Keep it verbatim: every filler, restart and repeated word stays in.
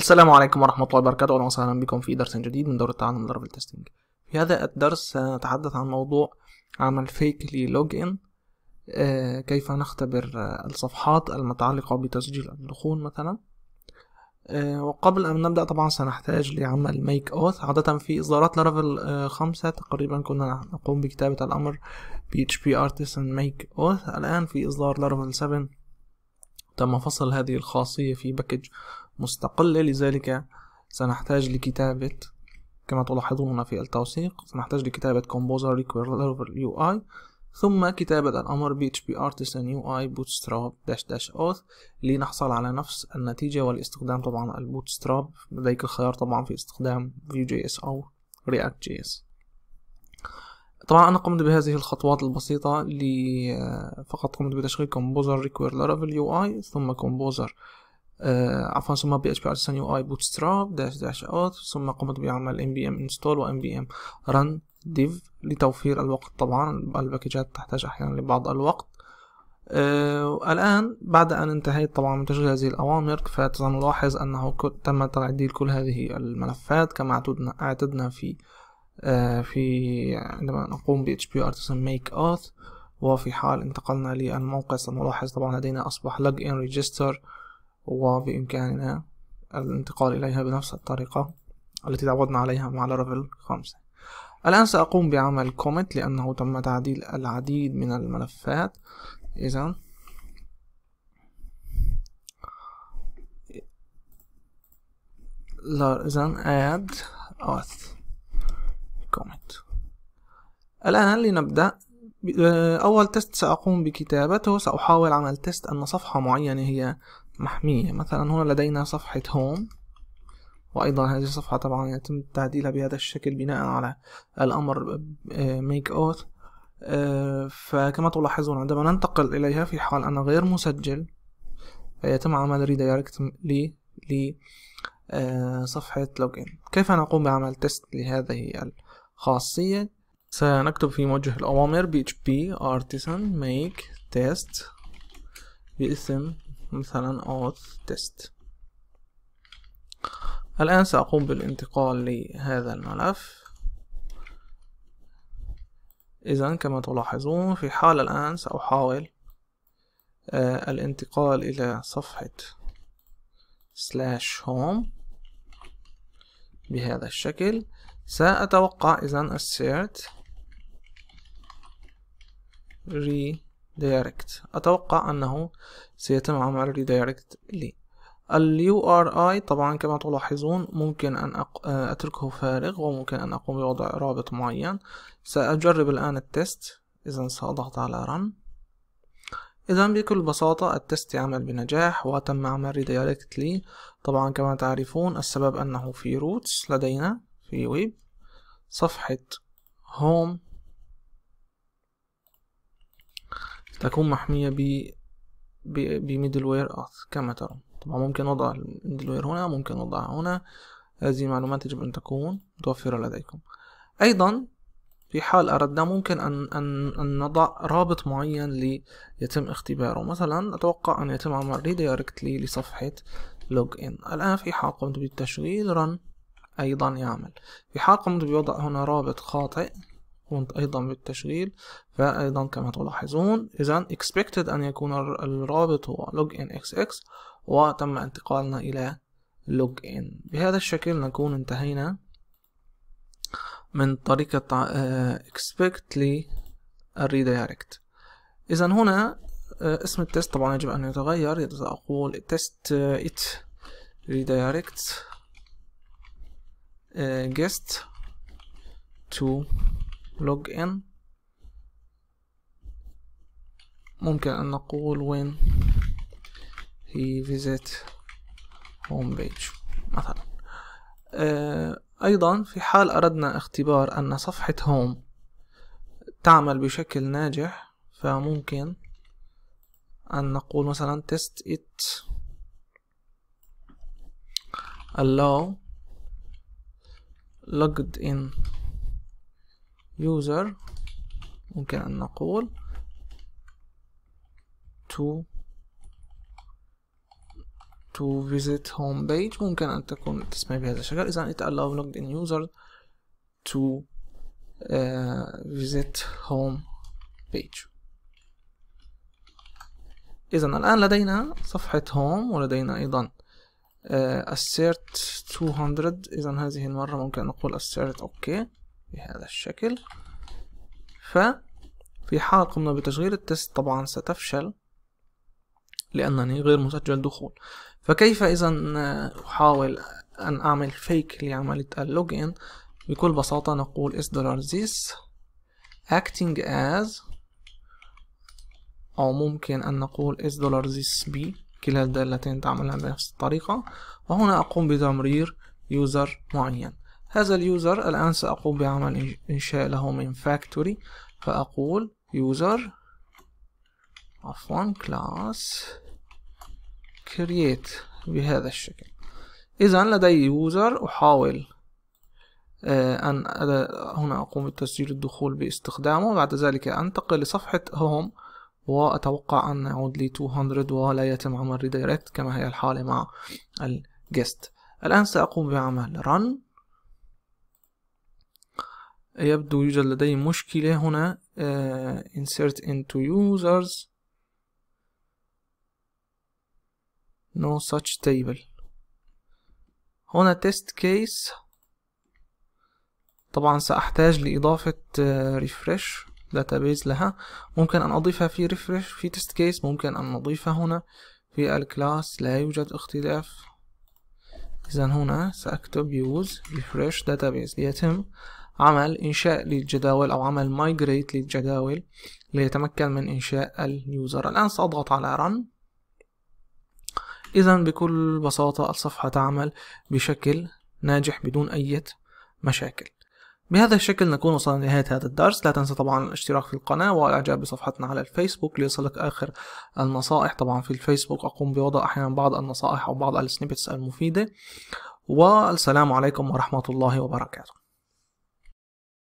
السلام عليكم ورحمة الله وبركاته، أهلا وسهلا بكم في درس جديد من دورة تعلم لارافيل تيستينج. في هذا الدرس سنتحدث عن موضوع عمل فيك للوج إن. آه كيف نختبر آه الصفحات المتعلقة بتسجيل الدخول مثلا. آه وقبل أن نبدأ طبعا سنحتاج لعمل ميك أوث. عادة في إصدارات لارافيل آه خمسة تقريبا كنا نقوم بكتابة الأمر بي اتش بي artisan make auth. الآن في إصدار لارافيل سبعة تم فصل هذه الخاصية في باكج مستقلة، لذلك سنحتاج لكتابة كما تلاحظون هنا في التوثيق سنحتاج لكتابة composer require laravel يو آي ثم كتابة الأمر بي اتش بي artisan يو آي bootstrap dash dash auth لنحصل على نفس النتيجة، والاستخدام طبعا البوتستراب. لديك الخيار طبعا في استخدام Vue.js أو React.js. طبعا أنا قمت بهذه الخطوات البسيطة لي فقط قمت بتشغيل composer require laravel يو آي ثم composer آه عفوا ثم بي اتش بي artisan يو آي bootstrap dash dash auth ثم قمت بعمل npm install و npm run div لتوفير الوقت. طبعا الباكجات تحتاج أحيانا لبعض الوقت. آه الآن بعد أن انتهيت طبعا من تشغيل هذه الأوامر فسنلاحظ أنه تم تعديل كل هذه الملفات كما اعتدنا اعتدنا في آه في عندما نقوم ب اتش بي artisan make auth. وفي حال انتقلنا للموقع سنلاحظ طبعا لدينا أصبح login register، وبإمكاننا الانتقال إليها بنفس الطريقة التي تعودنا عليها مع لارافيل خمسة. الآن سأقوم بعمل كومنت لأنه تم تعديل العديد من الملفات. إذن لا إذن add auth comment. الآن لنبدأ. أول تست سأقوم بكتابته، سأحاول عمل تست أن صفحة معينة هي محمية. مثلا هنا لدينا صفحة هوم، وأيضا هذه الصفحة طبعا يتم تعديلها بهذا الشكل بناء على الأمر make auth. فكما تلاحظون عندما ننتقل إليها في حال أنا غير مسجل فيتم عمل redirect لي لصفحة login. كيف نقوم بعمل تست لهذه الخاصية؟ سنكتب في موجه الأوامر بي اتش بي artisan make test باسم مثلا auth test. الآن سأقوم بالانتقال لهذا الملف. إذن كما تلاحظون في حال الآن سأحاول آه الانتقال إلى صفحة slash home بهذا الشكل. سأتوقع إذن assert redirect. أتوقع أنه سيتم عمل redirect لي. ال يو آر آي طبعا كما تلاحظون ممكن أن أتركه فارغ وممكن أن أقوم بوضع رابط معين. سأجرب الآن التست. إذن سأضغط على run. إذن بكل بساطة التست يعمل بنجاح وتم عمل redirect لي. طبعا كما تعرفون السبب أنه في roots لدينا في ويب صفحة home تكون محمية ب بميدلوير auth كما ترون. طبعا ممكن وضع الميدلوير هنا، ممكن وضعها هنا. هذه معلومات يجب أن تكون متوفرة لديكم. أيضا في حال أردنا ممكن أن, أن, أن نضع رابط معين ليتم اختباره. مثلا أتوقع أن يتم عمل redirect لي لصفحة login. الآن في حال قمت بالتشغيل run أيضا يعمل. في حال قمت بوضع هنا رابط خاطئ قمت أيضا بالتشغيل فأيضا كما تلاحظون إذن expected أن يكون الرابط هو login إكس إكس وتم انتقالنا إلى login. بهذا الشكل نكون انتهينا من طريقة expect لي redirect. إذن هنا اسم التست طبعا يجب أن يتغير. سأقول test it redirect guest to login. ممكن أن نقول when he visit home page مثلا. آه أيضا في حال أردنا اختبار أن صفحة home تعمل بشكل ناجح فممكن أن نقول مثلا test it allow logged in user. ممكن أن نقول to to visit home page ممكن أن تكون تسمى بهذا الشكل. إذا it allow logged in user to uh, visit home page. إذا الآن لدينا صفحة home ولدينا أيضا uh, assert two hundred. إذا هذه المرة ممكن نقول assert OK بهذا الشكل. ففي حال قمنا بتشغيل التست طبعا ستفشل لأنني غير مسجل دخول. فكيف إذا أحاول أن أعمل فيك لعملية اللوجين؟ بكل بساطة نقول is dollar this acting as، أو ممكن أن نقول is dollar this b، كلا الدالتين تعملان بنفس الطريقة. وهنا أقوم بتمرير يوزر معين. هذا اليوزر الآن سأقوم بعمل إنشاء له من factory، فأقول user عفوا class create بهذا الشكل. إذا لدي يوزر أحاول أن هنا أقوم بتسجيل الدخول باستخدامه. بعد ذلك أنتقل لصفحة هوم وأتوقع أن يعود لي two hundred ولا يتم عمل redirect كما هي الحالة مع الجست. الآن سأقوم بعمل run. يبدو يوجد لدي مشكلة هنا. uh, insert into users no such table. هنا test case. طبعا سأحتاج لإضافة uh, refresh database لها. ممكن أن أضيفها في refresh في test case، ممكن أن نضيفها هنا في الكلاس. لا يوجد اختلاف. إذا هنا سأكتب use refresh database ليتم عمل إنشاء للجداول أو عمل migrate للجداول ليتمكن من إنشاء اليوزر. الآن سأضغط على run. إذا بكل بساطة الصفحة تعمل بشكل ناجح بدون أي مشاكل. بهذا الشكل نكون وصلنا لنهاية هذا الدرس. لا تنسى طبعا الاشتراك في القناة والإعجاب بصفحتنا على الفيسبوك ليصلك آخر النصائح. طبعا في الفيسبوك أقوم بوضع أحيانا بعض النصائح أو بعض السنيبتس المفيدة. والسلام عليكم ورحمة الله وبركاته.